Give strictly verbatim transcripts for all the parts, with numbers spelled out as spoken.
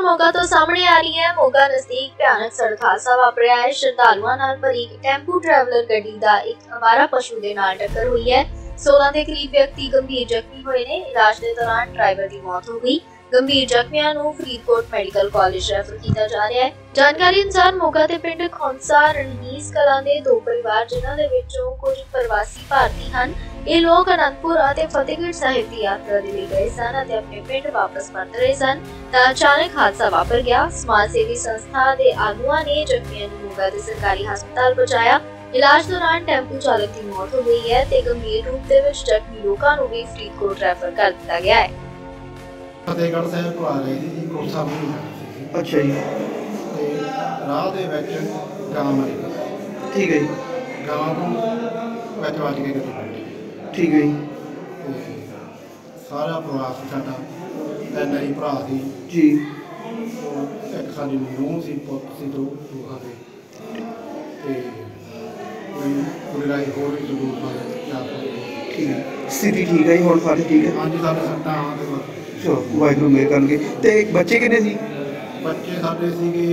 खबर मोगा तो सामने आ रही है। मोगा नजदीक भयानक सड़क हादसा वापरिया है। श्रद्धालुओं नाल भरी टेंपू ट्रैवलर गड्डी दा एक अवारा पशु दे नाल टक्कर हुई है। सोलह के करीब व्यक्ति गंभीर जख्मी हुए ने। इलाज के दौरान ड्राइवर की मौत हो गई। गंभीर जख्मियां नूं फरीदकोट मेडिकल कॉलेज रैफर किया जा रहा है। जानकारी अनुसार मोगा दे पिंड खौंसा रणनीस कलां दे दो परिवार जिन्हां दे विचों कुछ प्रवासी भारती हन। ये लोग अनंदपुर और फतेहगढ़ साहिब की यात्रा के लिए गए सन और अपने पिंड वापस परत रहे सन तां अचानक हादसा वापर गया। समाज सेवी संस्था के आगुआं ने जख्मियां नूं मोगा दे सरकारी हस्पताल पहुंचाया। इलाज दौरान टेंपू चालक की मौत हो गई है ते गंभीर रूप दे विच जख्मी लोकां नूं भी फरीदकोट रैफर कर दिता गया है। फतेहगढ़ साहिब को आ रही थी कोसा भी। अच्छा जी। ते राह दे विच गां मरी। ठीक है जी। गां नूं विच वज के गड्डी पलटी। ठीक है जी। सारा परिवार साडा तीन ही भरा सी जी। एक साडी नूंह सी पुत्त सी दो दूहा दे ते कोई पूरी रात होर भी जरूर पाए यात्रा। ठीक है स्थिति ठीक है जी हुण सारी ठीक है। हाँ जी साडे सट्टां ते चलो वाहिगुरू मेहर करनगे। ते बच्चे किन्ने सी? बच्चे साडे सीगे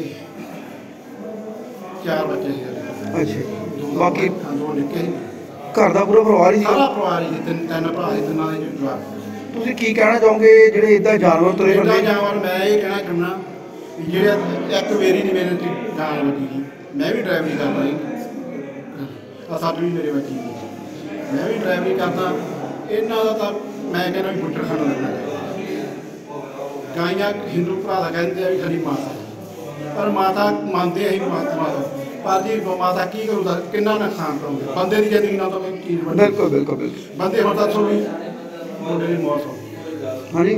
चार बच्चे सी। अच्छा बाकी दो निक्के घर दा पूरा परिवार ही सारा परिवार ही तीन तीन भरा सी तिन्नां दे जवाक। ਤੁਸੀਂ ਕੀ ਕਹਿਣਾ ਚਾਹੋਗੇ ਜਿਹੜੇ ਇਦਾਂ ਜਾਨਵਰ ਤੁਰੇ ਇਹਦਾ ਫਿਰਦੇ? ਜਾਨਵਰ ਮੈਂ ਇਹ ਕਹਿਣਾ ਚਾਹੁੰਦਾ ਵੀ ਜਿਹੜੇ ਇੱਕ ਵਾਰੀ ਨਹੀਂ ਮੇਰੇ ਤੇ ਜਾਨ ਲੱਗੀ ਜੀ। ਮੈਂ ਵੀ ਡਰਾਈਵਰੀ ਕਰਦਾ ਜੀ ਆ ਸਾਡੀ ਵੀ ਮੇਰੇ ਬੱਚੀ ਮੈਂ ਵੀ ਡਰਾਈਵਰੀ ਕਰਦਾ। ਇਹਨਾਂ ਦਾ ਤਾਂ ਮੈਂ ਕਹਿੰਦਾ ਵੀ ਬੁੱਟਰ ਖਾਣਾ ਲੱਗਣਾ ਚਾਹੀਦਾ। ਗਾਈਆਂ ਹਿੰਦੂ ਭਰਾ ਦਾ ਕਹਿੰਦੇ ਆ ਵੀ ਸਾਡੀ ਮਾਤਾ ਪਰ ਮਾਤਾ ਮੰਨਦੇ ਅਸੀਂ ਮਾਤਾ ਪਰ ਜੀ ਮਾਤਾ ਕੀ ਕਰੂਗਾ ਕਿੰਨਾ ਨੁਕਸਾਨ ਕਰੂਗੇ ਬੰਦੇ ਦੀ ਜ਼ਿੰਦਗੀ ਨਾਲ ਤਾਂ ਕੋਈ ਚੀਜ਼ ਬਣੀ। ਬਿਲਕੁਲ ਬਿਲਕੁਲ ਬਿਲਕੁਲ। ਬੰਦੇ ਹੁਣ ਦੱਸੋ ਵੀ ਮੁੰਡੇ ਦੀ ਮੌਤ ਹੋ ਗਈ। ਹਾਂਜੀ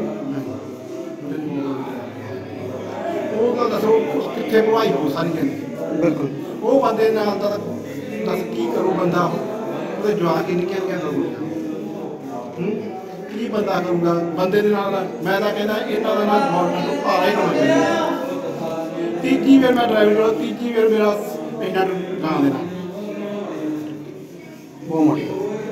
ਉਹ ਤਾਂ ਦੱਸੋ ਕਿੱਥੇ ਭਵਾਈ ਹੋ ਸਾਰੀ ਜ਼ਿੰਦਗੀ। ਬਿਲਕੁਲ ਉਹ ਬੰਦੇ ਨਾਲ ਤਾਂ ਦੱਸ ਕੀ ਕਰੂ ਬੰਦਾ ਉਹਦੇ ਜਵਾਕ ਹੀ ਨਿੱਕੇ ਨਿੱਕੇ ਕਰੂਗਾ ਕੀ ਬੰਦਾ ਕਰੂਗਾ ਬੰਦੇ ਦੇ ਨਾਲ। ਮੈਂ ਤਾਂ ਕਹਿੰਦਾ ਇਹਨਾਂ ਦਾ ਨਾਲ ਗੌਰਮੈਂਟ ਨੂੰ ਭਾਰਾ ਹੀ ਹੋਣਾ ਚਾਹੀਦਾ। ਤੀਜੀ ਵਾਰ ਮੈਂ ਡਰਾਈਵਰ ਕਰਦਾ ਤੀਜੀ ਵਾਰ ਮੇਰਾ ਇਹਨਾਂ ਨੂੰ ਗਾਂ ਦੇਣਾ ਬਹੁਤ ਮਾੜੀ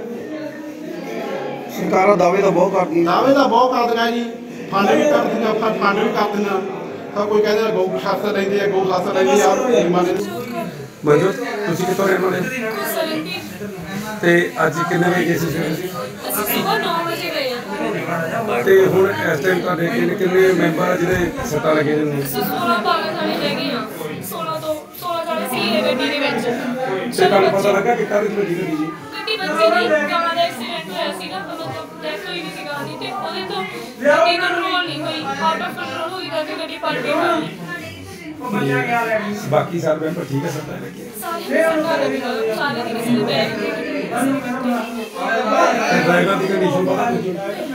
ਸਰਕਾਰਾਂ ਦਾਅਵੇ ਤਾਂ ਬਹੁਤ ਕਰਦੀਆਂ। ਦਾਅਵੇ ਤਾਂ ਬਹੁਤ ਕਰਦੀਆਂ ਜੀ। ਫੰਡ ਵੀ ਕਰਦੀਆਂ ਆਪਾਂ ਫੰਡ ਵੀ ਕਰ ਦਿੰਦਾ ਤਾਂ ਕੋਈ ਕਹਿੰਦਾ ਗਊ ਸ਼ਾਸਤਰ ਰਹਿੰਦੀ ਹੈ ਗਊ ਸ਼ਾਸਤਰ ਰਹਿੰਦੀ ਆ ਮਾਨੇ ਬਜੋ ਤੁਸੀਂ ਕਿੱਥੋਂ ਰਹਿਣ ਵਾਲੇ ਤੇ ਅੱਜ ਕਿੰਨੇ ਵਜੇ ਗਏ ਸੀ? ਅਸੀਂ ਸਵੇਰ ਨੌ ਵਜੇ ਗਏ ਹਾਂ। ਤੇ ਹੁਣ ਇਸ ਟਾਈਮ ਤੁਹਾਡੇ ਕਿੰਨੇ ਕਿੰਨੇ ਮੈਂਬਰ ਆ ਜਿਹੜੇ ਸੱਟਾਂ ਲੱਗੇ ਨੇ? ਸੋਲਾਂ ਬਾਰਾਂ ਜਾਣੇ ਰਹਿ ਗਏ ਹਾਂ। ਸੋਲਾਂ ਤੋਂ ਸੋਲਾਂ ਜਾਣੇ ਸੀ ਗੱਡੀ ਦੇ ਵਿੱਚ। ਤੇ ਤੁਹਾਨੂੰ ਪਤਾ ਲੱਗਾ ਕਿ ਕਾਹਦੇ ਵਿੱਚ ਗੱਡੀ ਲੱਗੀ? ਗੱਡੀ ਬੱਚੇ ਦੀ ਗਾਂ ਦਾ ਐਕਸੀਡੈਂਟ ਹੋਇਆ ਸੀਗਾ ਮਤਲਬ ਡੈਥ ਹੋਈ ਨਹੀਂ ਸੀ ਗਾਂ ਦੀ ਤੇ ਉਹਦੇ ਤੋਂ ਗੱਡੀ ਕੰਟਰੋਲ ਨਹੀਂ ਹੋਈ ਆਊਟ ਆਫ ਕੰਟਰੋਲ ਹੋਈ ਕਰਕੇ ਗੱਡੀ ਪਲਟ ਗਈ। ਬਾਕੀ ਸਾਰੇ ਮੈਂਬਰ ਠੀਕ ਹੈ ਸੱਟਾਂ ਲੱਗੇ? ਸਾਰੇ ਸਾਰੇ ਦੀ ਕਿਸੇ ਦੇ ਬੈਗ ਦੇ ਡਰਾਈਵਰ ਦੀ ਕੰਡੀਸ਼ਨ ਪਤਾ ਨਹੀਂ?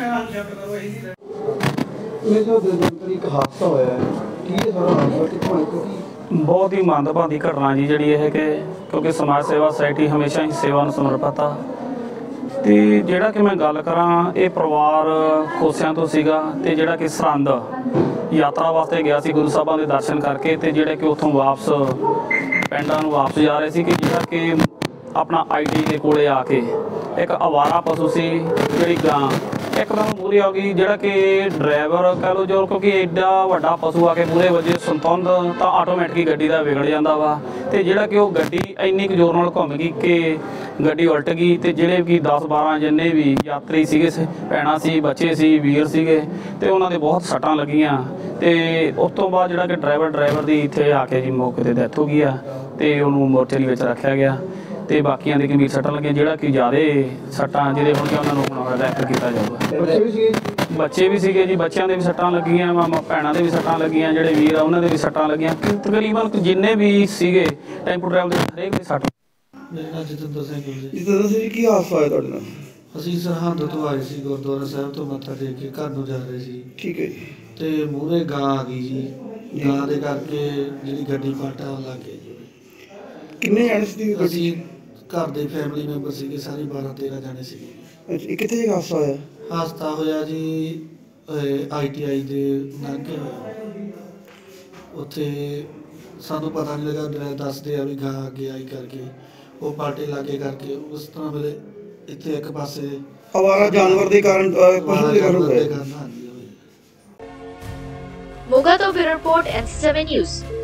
ਇਹ ਜੋ ਦਿਲਚਸਪ ਇੱਕ ਹਾਦਸਾ ਹੋਇਆ ਹੈ ਕੀ ਇਹ ਸਾਰਾ ਹਾਦਸਾ ਕਿੱਥੋਂ ਕਿਉਂਕਿ ਬਹੁਤ ਹੀ ਮੰਦਭਾਗੀ ਘਟਨਾ ਜੀ ਜਿਹੜੀ ਇਹ ਕਿ ਕਿਉਂਕਿ ਸਮਾਜ ਸੇਵਾ ਸੁਸਾਇਟੀ ਹਮੇਸ਼ਾ ਹੀ ਸੇਵਾ ਨੂੰ ਸਮਰਪਿਤ ਆ। ਤੇ ਜਿਹੜਾ ਕਿ ਮੈਂ ਗੱਲ ਕਰਾਂ ਇਹ ਪਰਿਵਾਰ ਖੋਸਿਆਂ ਤੋਂ ਸੀਗਾ ਤੇ ਜਿਹੜਾ ਕਿ ਸਰਹੰਦ ਯਾਤਰਾ ਵਾਸਤੇ ਗਿਆ ਸੀ ਗੁਰੂ ਸਾਹਿਬਾਂ ਦੇ ਦਰਸ਼ਨ ਕਰਕੇ ਤੇ ਜਿਹੜੇ ਕਿ ਉੱਥੋਂ ਵਾਪਸ ਪਿੰਡਾਂ ਨੂੰ ਵਾਪਸ ਜਾ ਰਹੇ ਸੀ ਕਿ ਜਿਹੜਾ ਕਿ ਆਪਣਾ ਆਈ ਟੀ ਦੇ ਕੋਲੇ ਆ ਕੇ ਇੱਕ ਅਵਾਰਾ ਪਸ਼ੂ ਸੀ ਜਿਹੜੀ ਗਾਂ ਇੱਕਦਮ ਮੂਹਰੇ ਆ ਗਈ। ਜਿਹੜਾ ਕਿ ਡਰਾਈਵਰ ਕਹਿ ਲਓ ਜੋ ਕਿਉਂਕਿ ਐਡਾ ਵੱਡਾ ਪਸ਼ੂ ਆ ਕੇ ਮੂਹਰੇ ਵੱਜੇ ਸੰਤੁਲਨ ਤਾਂ ਆਟੋਮੈਟਿਕ ਹੀ ਗੱਡੀ ਦਾ ਵਿਗੜ ਜਾਂਦਾ ਵਾ। ਤੇ ਜਿਹੜਾ ਕਿ ਉਹ ਗੱਡੀ ਇੰਨੀ ਕੁ ਜ਼ੋਰ ਨਾਲ ਘੁੰਮ ਗਈ ਕਿ ਗੱਡੀ ਉਲਟ ਗਈ ਤੇ ਜਿਹੜੇ ਕਿ ਦਸ ਬਾਰਾਂ ਜਿੰਨੇ ਵੀ ਯਾਤਰੀ ਸੀਗੇ ਭੈਣਾਂ ਸੀ ਬੱਚੇ ਸੀ ਵੀਰ ਸੀਗੇ ਤੇ ਉਹਨਾਂ ਦੇ ਬਹੁਤ ਸੱਟਾਂ ਲੱਗੀਆਂ। ਤੇ ਉਸ ਤੋਂ ਬਾਅਦ ਜਿਹੜਾ ਕਿ ਡਰਾਈਵਰ ਡਰਾਈਵਰ ਦੀ ਇੱਥੇ ਆ ਕੇ ਜੀ ਮੌਕੇ 'ਤੇ ਡੈਥ ਹੋ ਗਈ ਆ ਤੇ ਉਹਨੂੰ ਮੋਰਚਰੀ ਵਿੱਚ ਰੱਖਿਆ ਗਿਆ ਤੇ ਬਾਕੀਆਂ ਦੇ ਗੰਭੀਰ ਸੱਟਾਂ ਲੱਗੀਆਂ। ਜਿਹੜਾ ਕਿ ਜ਼ਿਆਦਾ ਸੱਟਾਂ ਜਿਹਦੇ ਹੁਣ ਕਿ ਉਹਨਾਂ ਨੂੰ ਹੁਣ ਰੈਫਰ ਕੀਤਾ ਜਾਊਗਾ। ਬੱਚੇ ਵੀ ਸੀਗੇ? ਬੱਚੇ ਵੀ ਸੀਗੇ ਜੀ। ਬੱਚਿਆਂ ਦੇ ਵੀ ਸੱਟਾਂ ਲੱਗੀਆਂ ਮਾਮਾ ਭੈਣਾਂ ਦੇ ਵੀ ਸੱਟਾਂ ਲੱਗੀਆਂ ਜਿਹੜੇ ਵੀਰ ਆ ਉਹਨਾਂ ਦੇ ਵੀ ਸੱਟਾਂ ਲੱਗੀਆਂ। ਤਕਰੀਬਨ ਜਿੰਨੇ ਵੀ ਸੀਗੇ ਟੈਂਪੂ ਡਰਾਈਵਰ ਦੇ ਹਰੇਕ ਦੇ ਸੱਟ। ਮੇਰਾ ਨਾਮ ਜਤਿੰਦਰ ਸਿੰਘ ਜੀ। ਜਤਿੰਦਰ ਸਿੰਘ ਜੀ ਕੀ ਹਾਦਸਾ ਹੋਇਆ ਤੁਹਾਡੇ ਨਾਲ? ਅਸੀਂ ਸਰਹੰਦ ਤੋਂ ਆਏ ਸੀ ਗੁਰਦੁਆਰਾ ਸਾਹਿਬ ਤੋਂ ਮੱਥਾ ਟੇਕ ਕੇ ਘਰ ਨੂੰ ਜਾ ਰਹੇ ਸੀ। ਠੀਕ ਹੈ ਜੀ। ਤੇ ਮੂਹਰੇ ਗਾਂ ਆ ਗਈ ਜੀ। ਗਾਂ ਦੇ ਕਰਕੇ ਜਿਹੜੀ ਗੱਡੀ ਪਲਟਣ ਲੱਗ ਗਈ ਜੀ। ਕਿੰਨੇ ਜਾਣੇ ਸੀ ਗੱਡੀ? ਅਸੀਂ ਘਰ ਦੇ ਫੈਮਿਲੀ ਮੈਂਬਰ ਸੀਗੇ ਸਾਰੇ ਬਾਰਾਂ ਤੇਰਾਂ ਜਾਣੇ ਸੀਗੇ। ਅੱਛਾ ਇਹ ਕਿੱਥੇ ਜਿਹਾ ਹਾਦਸਾ ਹੋਇਆ? ਹਾਦਸਾ ਹੋਇਆ ਜੀ ਆਈ ਟੀ ਆਈ ਦੇ ਲਾਗੇ ਹੋਇਆ। ਉੱਥੇ ਸਾਨੂੰ ਪਤਾ ਨਹੀਂ ਲੱਗਾ ਡਰਾਈਵਰ ਦੱਸਦੇ ਆ ਵੀ ਗਾਂ ਅੱਗੇ ਆਈ ਕਰਕੇ ਉਹ ਪਾਰਟੀ ਲਾਗੇ ਕਰਕੇ ਉਸ ਤਰ੍ਹਾਂ ਵੇਲੇ ਇੱਥੇ ਇੱਕ ਪਾਸੇ ਅਵਾਰਾ ਜਾਨਵਰ ਦੇ ਕਾਰਨ ਪਸ਼ੂ ਦੇ ਕਾਰਨ ਹੋਇਆ। ਮੋਗਾ ਤੋਂ ਫਿਰ report N C seven news.